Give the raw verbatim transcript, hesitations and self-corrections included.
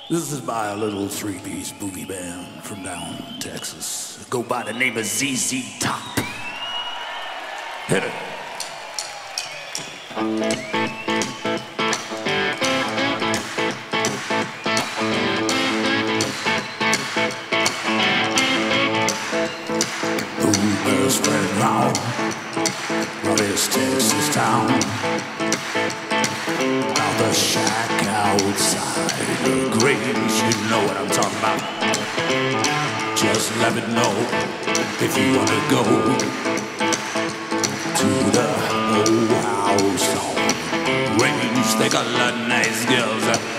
This is by a little three-piece boogie band from down Texas. Go by the name of Z Z Top. Hit it. Rumors spread round of this Texas town, about the shack outside the Grange. You know what I'm talking about. Just let me know if you wanna go to the old house on Grange. They got a lot of nice girls.